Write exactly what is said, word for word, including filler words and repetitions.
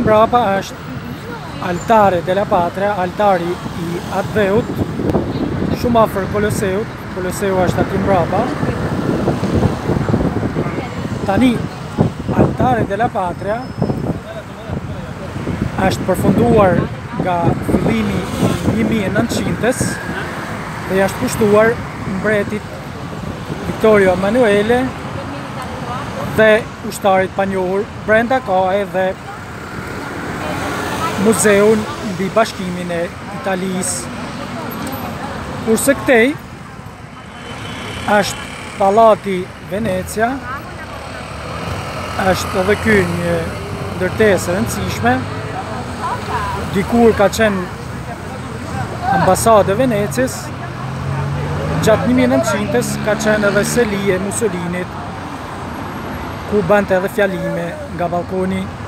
mbrapa është Altare della Patria, altari i atë dheut, shumë afër Koloseut. Koloseu është aty mbrapa. Tani, Altare della Patria është përfunduar nga fillimi i një mijë e nëntëqind-s dhe është kushtuar mbretit Vittorio Emanuele dhe ushtarit pa njohur. Brenda ka edhe muzeun mbi bashkimin e Italisë. Kurse këtej është Pallati Venezia, është edhe ky një ndërtesë e rëndësishme. Dikur ka qenë ambasadë e Venecis, gjatë një mijë e nëntëqind-s ka qenë edhe seli e Mussolinit, ku bante edhe fjalime nga balkoni.